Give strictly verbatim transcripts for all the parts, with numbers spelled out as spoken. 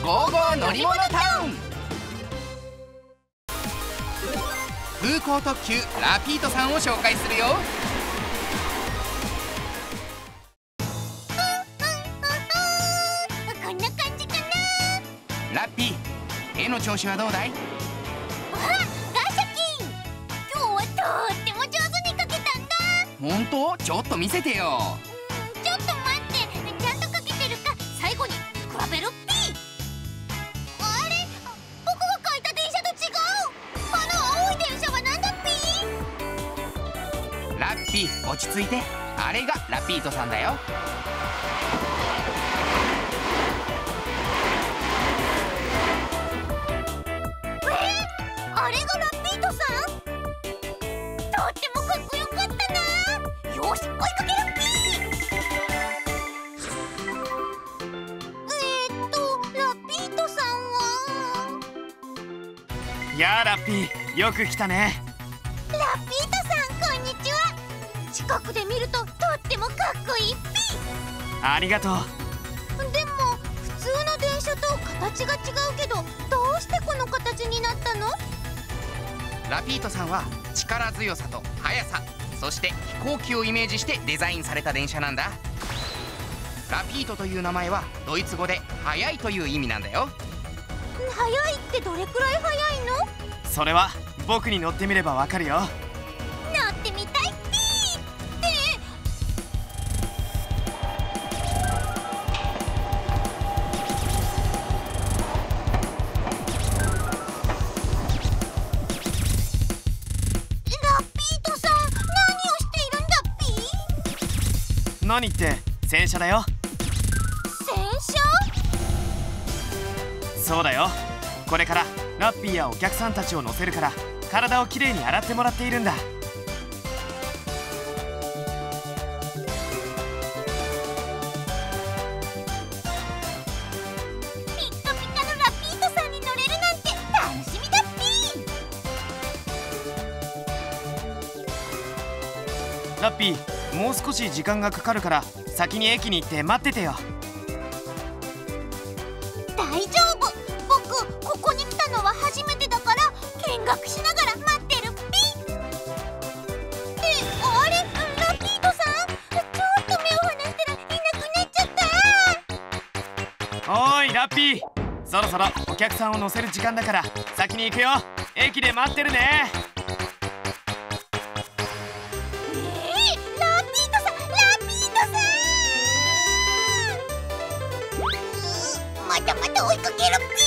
ゴーゴー乗り物タウン。空港特急ラピートさんを紹介するよ。 こんな感じかな。 ラッピー、絵の調子はどうだい？ あ、ガシャキン、今日はとっても上手に描けたんだ。 本当？ちょっと見せてよ。 うん、ちょっと待って、ちゃんと描けてるか最後に比べるっぴ。あれ、僕が描いた電車と違う。あの青い電車はなんだっぴ？ ラッピー、落ち着いて。あれがラピートさんだよ。 あれがラピートさん？とってもかっこよかったな。よし、追いかけるっぴー。えーっと、ラピートさんは？ やあラッピー、よく来たね。 ラピートさん、こんにちは。近くで見るととってもかっこいいっぴ。 ありがとう。 でも普通の電車と形が違うけど、どうしてこの形になったの？ ラピートさんは力強さと速さ、そして飛行機をイメージしてデザインされた電車なんだ。ラピートという名前はドイツ語で速いという意味なんだよ。 速いってどれくらい速いの？ それは僕に乗ってみればわかるよ。 乗ってみたいっぴー。ってラピートさん、何をしているんだっぴー？ 何って洗車だよ。 洗車？ そうだよ。これからラッピーやお客さんたちを乗せるから体をきれいに洗ってもらっているんだ。 ピッカピカのラピートさんに乗れるなんて楽しみだっぴー。 ラッピー、もう少し時間がかかるから先に駅に行って待っててよ。 大丈夫、僕ここに来たのは初めてだから見学しながら待ってるっぴ。ってあれ、ラピートさん、ちょっと目を離したらいなくなっちゃった。 おーいラッピー、そろそろお客さんを乗せる時間だから先に行くよ。駅で待ってるね。 えー、ラピートさん、ラピートさん、うーまたまた追いかけるっぴ。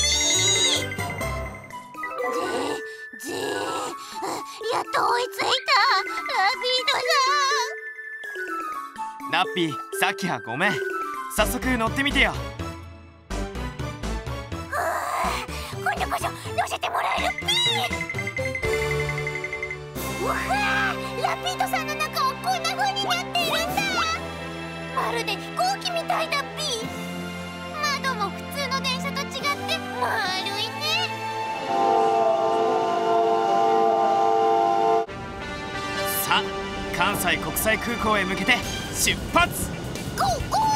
ぜぜー、やっと追いついた。ラピートさん。 ラッピー、さっきはごめん。早速乗ってみてよ。 今度こそ乗せてもらえるっぴ。うわー、ラピートさんの中はこんな風になっているんだ。まるで飛行機みたいだっぴ。窓も普通の電車と違って丸いね。 さあ、関西国際空港へ向けて出発。 ゴーゴー。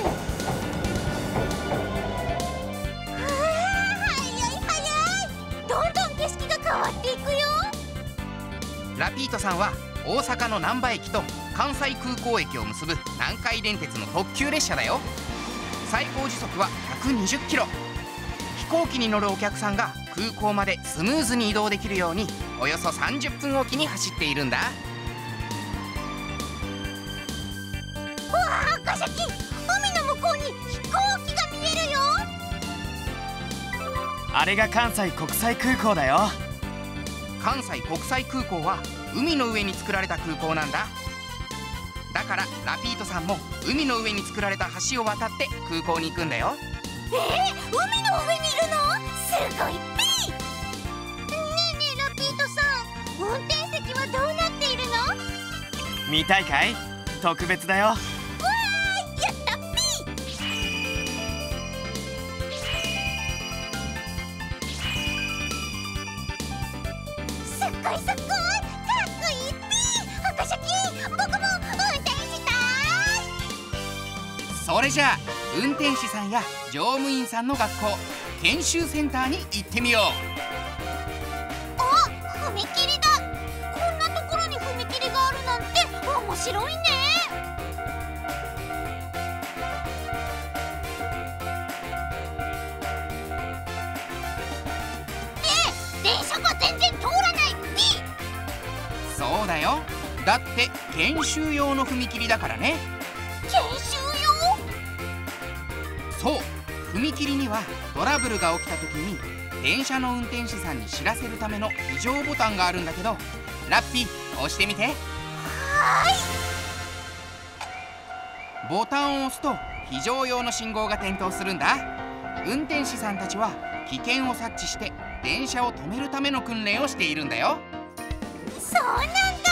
うわー、早い早い。どんどん景色が変わっていくよ。 ラピートさんは大阪の難波駅と関西空港駅を結ぶ南海電鉄の特急列車だよ。最高時速はひゃくにじゅっキロ。飛行機に乗るお客さんが空港までスムーズに移動できるようにおよそさんじゅっぷんおきに走っているんだ。 うわー、ガシャキン、海の向こうに飛行機が見えるよ。 あれが関西国際空港だよ。 関西国際空港は海の上に作られた空港なんだ。だからラピートさんも海の上に作られた橋を渡って空港に行くんだよ。 えー、海の上にいるの？すごいっぴ。ねえねえラピートさん、運転席はどうなっているの？ 見たいかい？特別だよ。 わーい、やったっぴ。すっごいすっごい、かっこいいっぴ。赤シャキ、僕も運転したい。 それじゃあ運転士さんや乗務員さんの学校研修センターに行ってみよう。 あ、踏切だ。こんなところに踏切があるなんて面白いね。で、電車が全然通らないピ。 そうだよ。だって研修用の踏切だからね。 研修用？ そう、踏切にはトラブルが起きた時に電車の運転士さんに知らせるための非常ボタンがあるんだけど、ラッピー押してみて。 はーい。ボタンを押すと非常用の信号が点灯するんだ。運転士さんたちは危険を察知して電車を止めるための訓練をしているんだよ。 そうなんだ。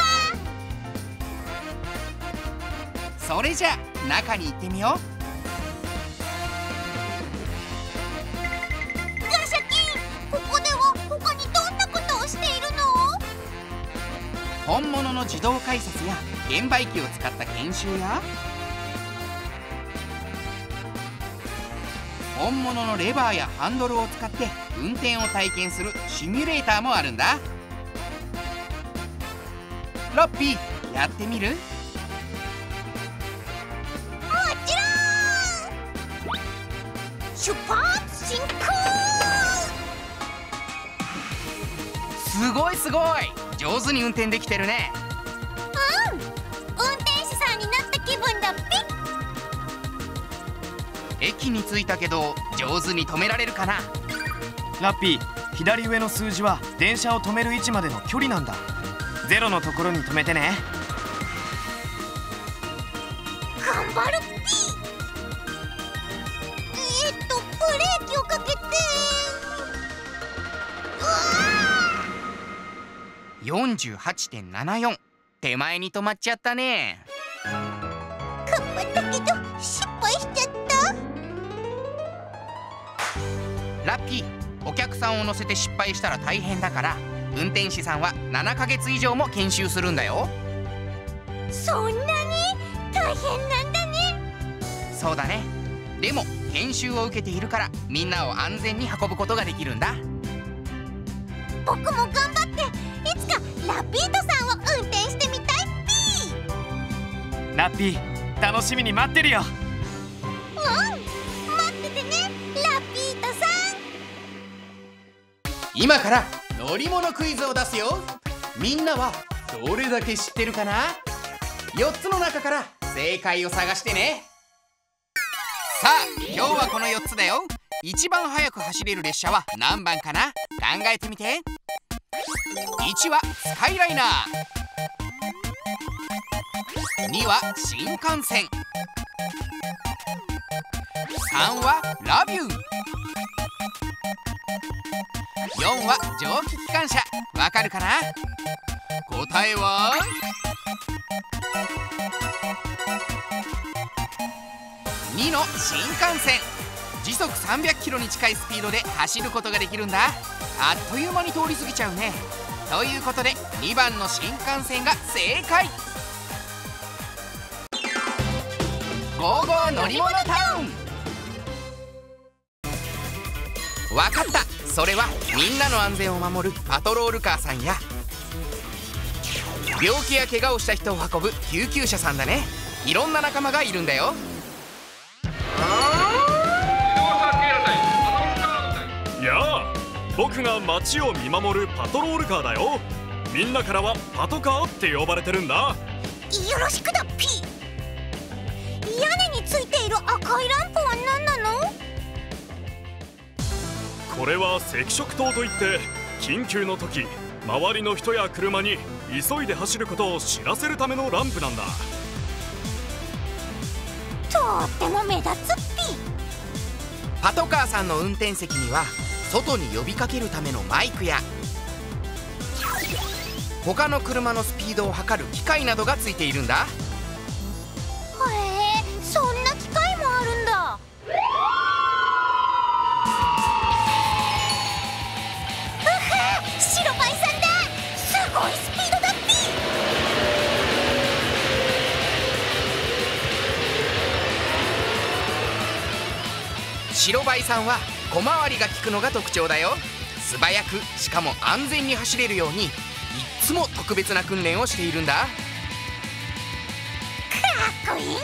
それじゃあ中に行ってみよう。 ガシャキン、ここでは他にどんなことをしているの？ 本物の自動改札や券売機を使った研修や、本物のレバーやハンドルを使って運転を体験するシミュレーターもあるんだ。ラッピー、やってみる？ もちろん。出発進行。 すごいすごい、上手に運転できてるね。 うん、運転士さんになった気分だピ。 駅に着いたけど上手に止められるかな？ ラッピー、左上の数字は電車を止める位置までの距離なんだ。ゼロのところに止めてね。 頑張るピ。えっとブレーキをかけて。うわー！ よんじゅうはちてんななよん、手前に止まっちゃったね。 頑張ったけど失敗しちゃった。 ラッピー、お客さんを乗せて失敗したら大変だから、運転士さんはななかげつ以上も研修するんだよ。 そんなに大変なんだね。 そうだね。でも研修を受けているからみんなを安全に運ぶことができるんだ。 僕も頑張っていつかラピートさんを運転してみたいピー。 ラッピー、楽しみに待ってるよ。 うん、待っててねラピートさん。 今から乗り物クイズを出すよ。みんなはどれだけ知ってるかな？よっつの中から正解を探してね。さあ、今日はこのよっつだよ。一番速く走れる列車は何番かな？考えてみて。いちはスカイライナー、には新幹線、さんはラビュー、よんは蒸気機関車。わかるかな？答えはにの新幹線。時速さんびゃっキロに近いスピードで走ることができるんだ。あっという間に通り過ぎちゃうね。ということでにばんの新幹線が正解。ゴーゴー乗り物タウン。わかった。それはみんなの安全を守るパトロールカーさんや、病気や怪我をした人を運ぶ救急車さんだね。いろんな仲間がいるんだよ。 やあ、僕が街を見守るパトロールカーだよ。みんなからはパトカーって呼ばれてるんだ。 よろしくだピー。屋根についている赤いランプは何なの？ これは赤色灯といって、緊急の時周りの人や車に急いで走ることを知らせるためのランプなんだ。 とっても目立つピー。 パトカーさんの運転席には外に呼びかけるためのマイクや、他の車のスピードを測る機械などがついているんだ。 へえ、そんな機械もあるんだ。うは、白バイさんだ。すごいスピードだピー。 白バイさんは小回りが利くのが特徴だよ。素早くしかも安全に走れるようにいっつも特別な訓練をしているんだ。かっこいいね。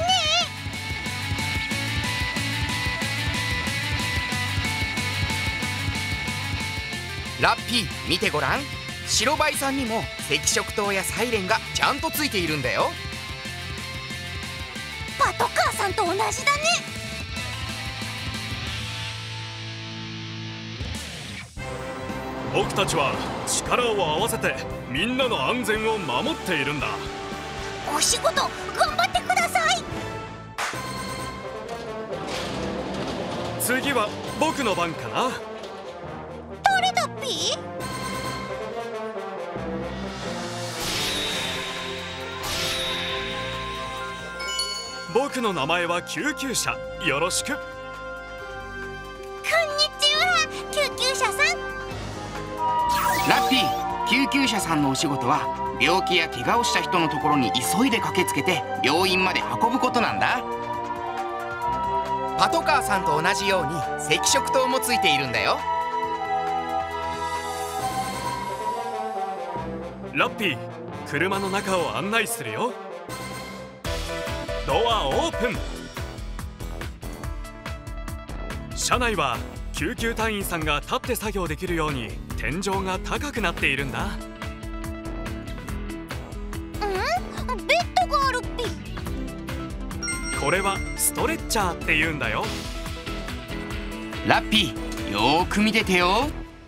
ラッピー見てごらん。白バイさんにも赤色灯やサイレンがちゃんとついているんだよ。 パトカーさんと同じだね。 僕たちは力を合わせてみんなの安全を守っているんだ。 お仕事頑張ってください。 次は僕の番かな。 誰だっぴー？ 僕の名前は救急車。よろしく。 こんにちは、救急車さん。 ラッピー、救急車さんのお仕事は病気や怪我をした人のところに急いで駆けつけて病院まで運ぶことなんだ。パトカーさんと同じように赤色灯もついているんだよ。 ラッピー、車の中を案内するよ。ドアオープン。車内は救急隊員さんが立って作業できるように天井が高くなっているんだ。 うん？ベッドがあるっぴ。 これはストレッチャーって言うんだよ。 ラッピー、よーく見ててよ。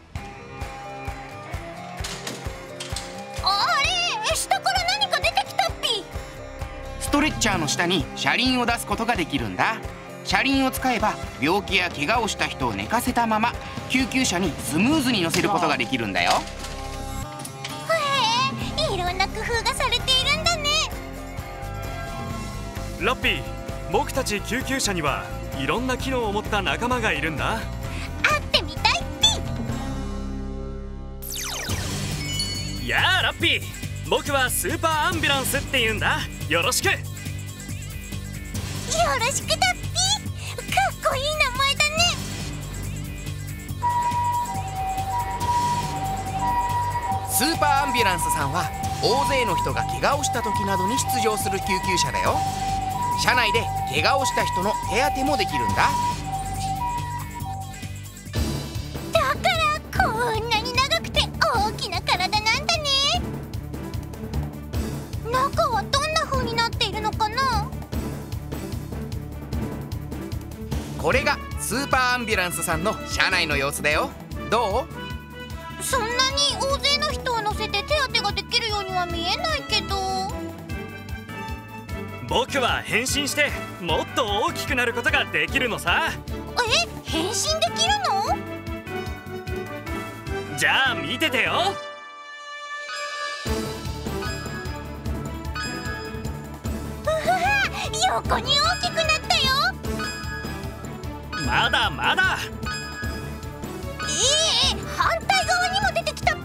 あれ、下から何か出てきたっぴ。 ストレッチャーの下に車輪を出すことができるんだ。車輪を使えば病気や怪我をした人を寝かせたまま救急車にスムーズに乗せることができるんだよ。 へえ、いろんな工夫がされているんだね。 ラッピー、僕たち救急車にはいろんな機能を持った仲間がいるんだ。 会ってみたいっぴ。 やあラッピー、僕はスーパーアンビュランスって言うんだ。よろしく。よろしくだっぴ。かっこいい名前だね。 スーパーアンビュランスさんは大勢の人が怪我をした時などに出場する救急車だよ。車内で怪我をした人の手当てもできるんだ。 だからこんなに長くて大きな体なんだね。中はどんな風になっているのかな。 これがスーパーアンビュランスさんの車内の様子だよ。どう？ そんなに大勢の人を乗せて手当てができるようには見えないけど。 僕は変身してもっと大きくなることができるのさ。 え、変身できるの？ じゃあ見ててよ。 うわ、横に大きくなったよ。 まだまだ。 ええ、反対側にも出てきたっぴ。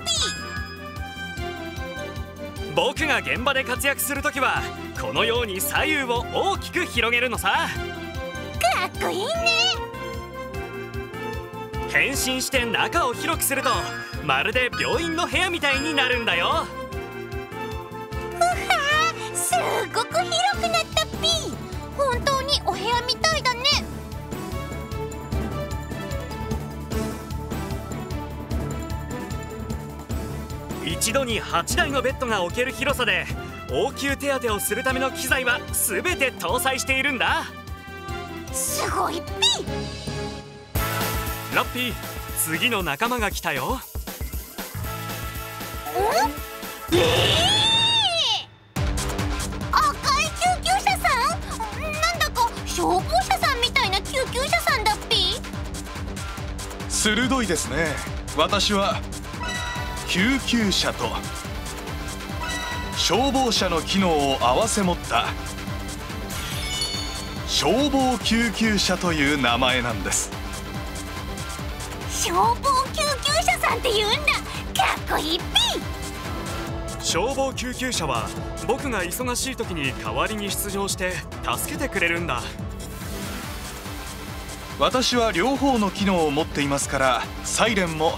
僕が現場で活躍するときはこのように左右を大きく広げるのさ。 かっこいいね。 変身して中を広くするとまるで病院の部屋みたいになるんだよ。 うわ、すごく広くなったっぴ。本当にお部屋みたいだね。 一度にはちだいのベッドが置ける広さで応急手当てをするための機材は全て搭載しているんだ。 すごいっぴ。 ラッピー、次の仲間が来たよ。 ん？ええー、赤い救急車さん？なんだか消防車さんみたいな救急車さんだっぴ。 鋭いですね。私は救急車と消防車の機能を併せ持った消防救急車という名前なんです。 消防救急車さんって言うんだ。かっこいいっぴ。 消防救急車は僕が忙しい時に代わりに出場して助けてくれるんだ。 私は両方の機能を持っていますから、サイレンも。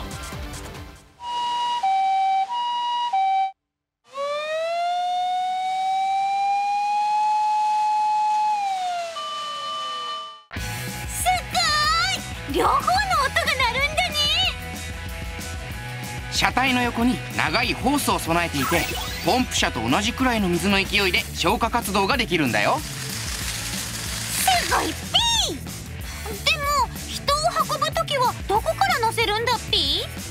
すごーい、両方の音が鳴るんだね。 車体の横に長いホースを備えていて、ポンプ車と同じくらいの水の勢いで消火活動ができるんだよ。 すごいピー。でも人を運ぶときはどこから乗せるんだピー？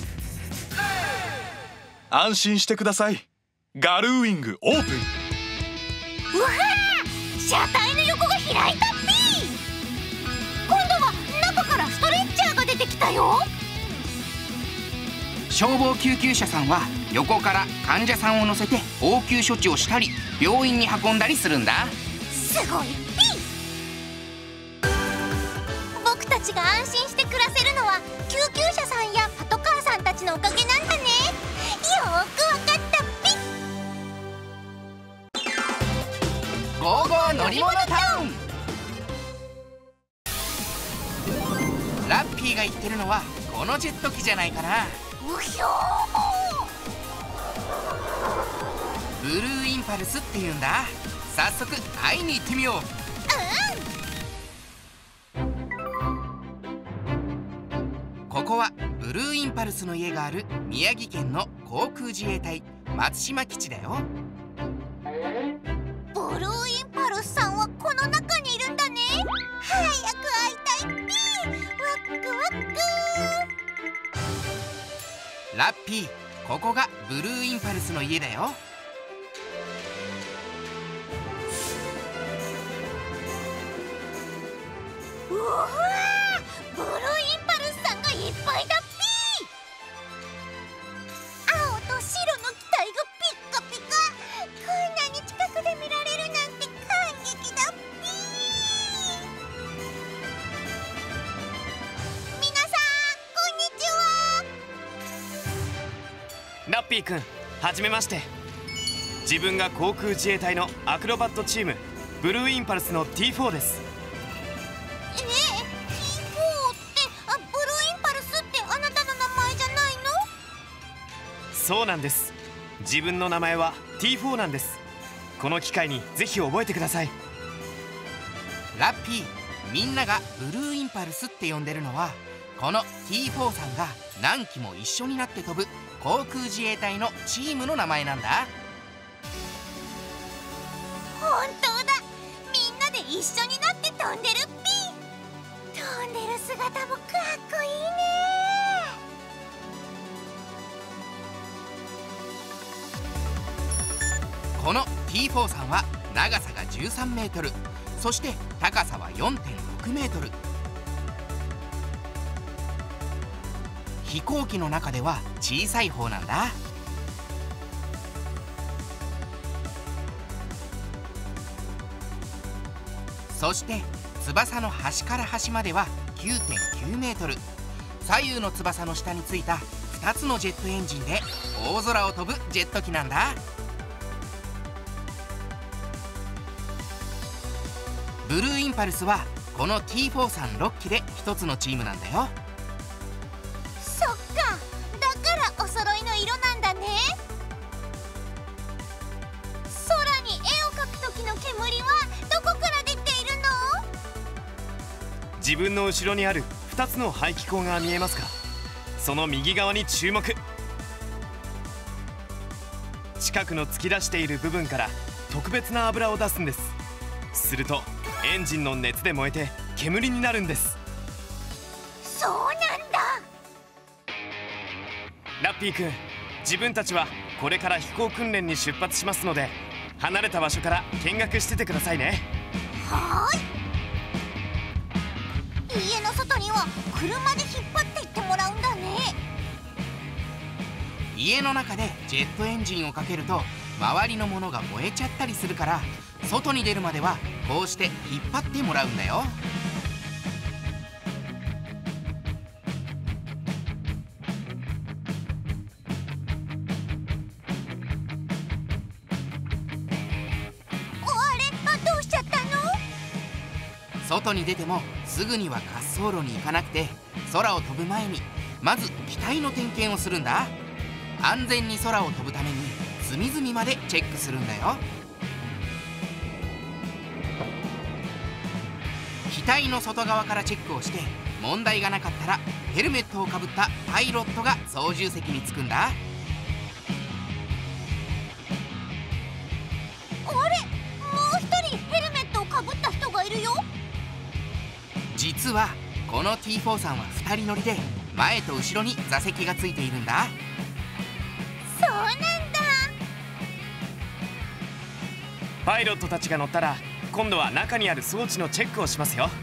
安心してください。ガルーウィングオープン。 うわー、車体の横が開いたピー。今度は中からストレッチャーが出てきたよ。 消防救急車さんは横から患者さんを乗せて応急処置をしたり病院に運んだりするんだ。 すごいピー。僕たちが安心して暮らせるのは救急車さんやパトカーさんたちのおかげなんだね。よーくわかったピー。 ゴーゴー乗り物タウン。ラッピーが言ってるのはこのジェット機じゃないかな。 うひょー。 ブルーインパルスっていうんだ。早速会いに行ってみよう。ここはブルーインパルスの家がある宮城県の航空自衛隊松島基地だよ。 ブルーインパルスさんはこの中にいるんだね。早く会いたいピー。ワクワク。 ラッピー、ここがブルーインパルスの家だよ。 うわー、ブルーインパルスさんがいっぱいだピー。青と白の機体がピッカピカ。こんなに近くで見られるなんて感激だピー。皆さんこんにちは。 ラッピーくん、はじめまして。自分が航空自衛隊のアクロバットチームブルーインパルスの ティーフォー です。 ええ、ティーフォー ってあ、ブルーインパルスってあなたの名前じゃないの？ そうなんです。自分の名前は ティーフォー なんです。この機会にぜひ覚えてください。 ラッピー、みんながブルーインパルスって呼んでるのはこの ティーフォー さんが何機も一緒になって飛ぶ航空自衛隊のチームの名前なんだ。 本当だ、みんなで一緒になって飛んでるピー。飛んでる姿もかっこいいね。 この ティーフォー さんは長さがじゅうさんメートル、そして高さは よんてんろくメートル。飛行機の中では小さい方なんだ。そして翼の端から端までは きゅうてんきゅうメートル。左右の翼の下についたふたつのジェットエンジンで大空を飛ぶジェット機なんだ。ブルーインパルスはこの ティーフォー さんろっきでひとつのチームなんだよ。 そっか、だからお揃いの色なんだね。空に絵を描く時の煙はどこから出ているの？ 自分の後ろにあるふたつの排気口が見えますか？その右側に注目。近くの突き出している部分から特別な油を出すんです。するとエンジンの熱で燃えて煙になるんです。 そうなんだ。 ラッピーくん、自分たちはこれから飛行訓練に出発しますので離れた場所から見学しててくださいね。 はーい。家の外には車で引っ張って行ってもらうんだね。 家の中でジェットエンジンをかけると周りのものが燃えちゃったりするから、外に出るまではこうして引っ張ってもらうんだよ。 あれ、あ、どうしちゃったの？ 外に出てもすぐには滑走路に行かなくて、空を飛ぶ前にまず機体の点検をするんだ。安全に空を飛ぶために隅々までチェックするんだよ。機体の外側からチェックをして、問題がなかったらヘルメットをかぶったパイロットが操縦席に着くんだ。 あれ、もう一人ヘルメットをかぶった人がいるよ。 実はこの ティーフォー さんはふたり乗りで、前と後ろに座席がついているんだ。 そうなんだ。 パイロットたちが乗ったら、今度は中にある装置のチェックをしますよ。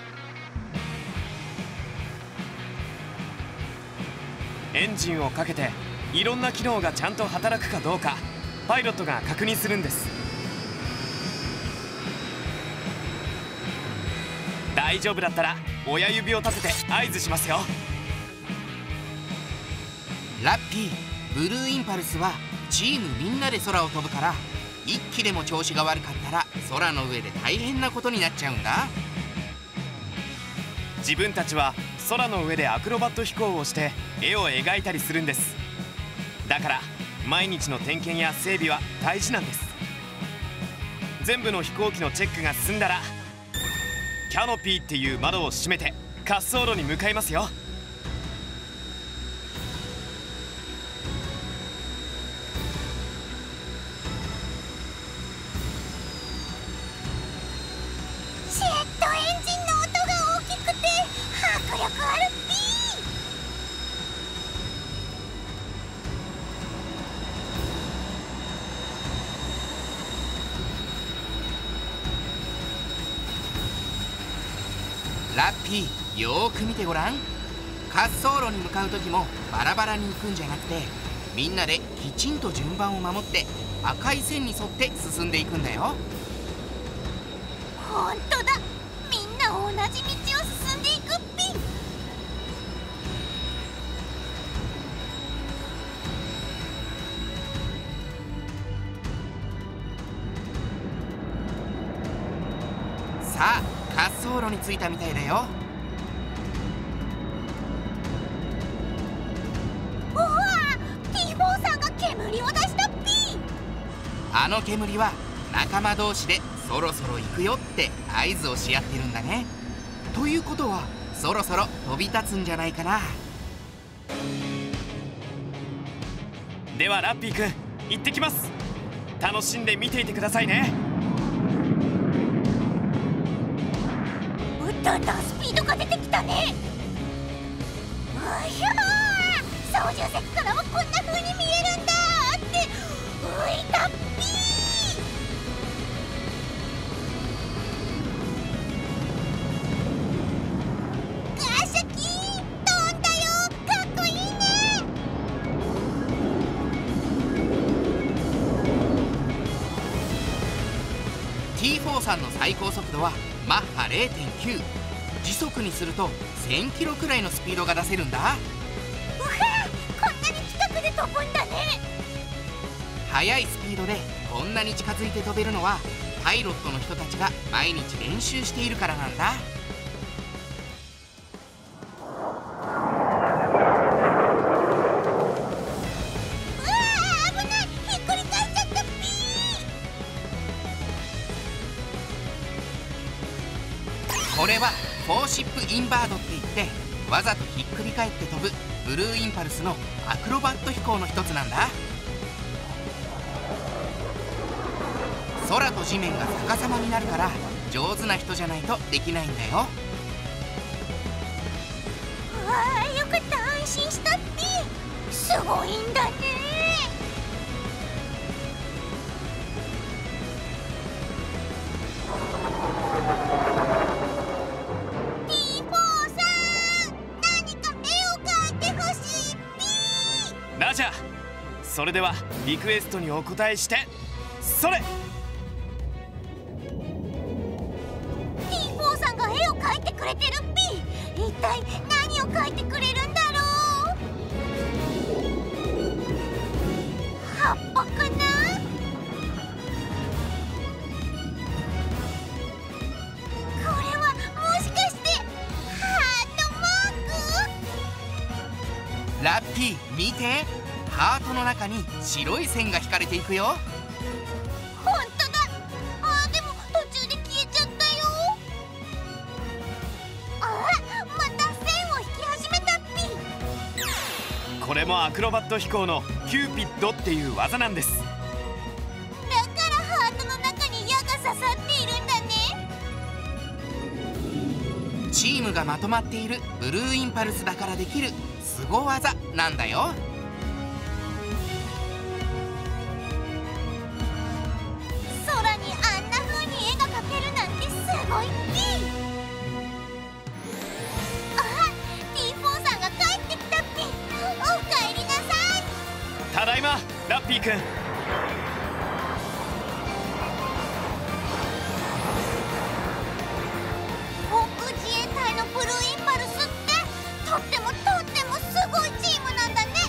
エンジンをかけていろんな機能がちゃんと働くかどうか、パイロットが確認するんです。大丈夫だったら親指を立てて合図しますよ。 ラッピー、ブルーインパルスはチームみんなで空を飛ぶから、いっきでも調子が悪かったら空の上で大変なことになっちゃうんだ。 自分たちは空の上でアクロバット飛行をして絵を描いたりするんです。だから毎日の点検や整備は大事なんです。全部の飛行機のチェックが済んだら、キャノピーっていう窓を閉めて滑走路に向かいますよ。 ジェットエンジンの音が大きくて迫力あるっぴー。 ラッピー、よーく見てごらん。滑走路に向かう時もバラバラに行くんじゃなくて、みんなできちんと順番を守って赤い線に沿って進んでいくんだよ。 ほんとだ、みんな同じ道を進んでいくっぴ。 さあ、滑走路に着いたみたいだよ。 うわー、ティーフォー さんが煙を出したっぴ。 あの煙は仲間同士でそろそろ行くよって合図をし合ってるんだね。ということはそろそろ飛び立つんじゃないかな。 ではラッピーくん、行ってきます。楽しんで見ていてくださいね。 だんだんスピードが出てきたね。うひゃー、操縦席からもこんな風に見えるんだって浮いたっぴー。ガシャキーン、飛んだよ、かっこいいね。 ティーフォー さんの最高速度はマッハ れいてんきゅう、 時速にするとせんキロくらいのスピードが出せるんだ。 うわー、こんなに近くで飛ぶんだね。 速いスピードでこんなに近づいて飛べるのは、パイロットの人たちが毎日練習しているからなんだ。 うわー、危ない、ひっくり返っちゃったっぴー。 これはフォーシップインバードって言って、わざとひっくり返って飛ぶブルーインパルスのアクロバット飛行の一つなんだ。空と地面が逆さまになるから、上手な人じゃないとできないんだよ。 うわー、よかった、安心したっぴ。すごいんだね。ティーフォー さん、何か絵を描いてほしいっぴ。 ラジャー。それではリクエストにお答えして、それ。 ティーフォー さんが絵を描いてくれてるっぴ。一体何を描いてくれるんだろう。葉っぱかな。これはもしかしてラッピー見て、ハートの中に白い線が引かれていくよ。 ほんとだ。あーでも途中で消えちゃったよ。あまた線を引き始めたっぴ。 これもアクロバット飛行のキューピッドっていう技なんです。 だからハートの中に矢が刺さっているんだね。 チームがまとまっているブルーインパルスだからできる凄技なんだよ。 空にあんな風に絵が描けるなんてすごいっぴ。あ ティーフォー さんが帰ってきたっぴ。おかえりなさい。 ただいまラッピーくん。 航空自衛隊のブルーインパルスってとってもとってもすごいチームなんだね。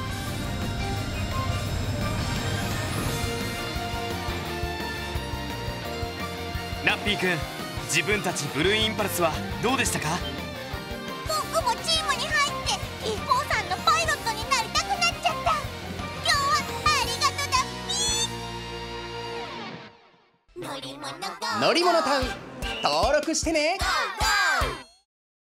ラッピーくん、自分たちブルーインパルスはどうでしたか？ 僕もチームに入って ティーフォー さんのパイロットになりたくなっちゃった。今日はありがとだっぴー。乗り物乗り物タウン登録してね。 ゴーゴー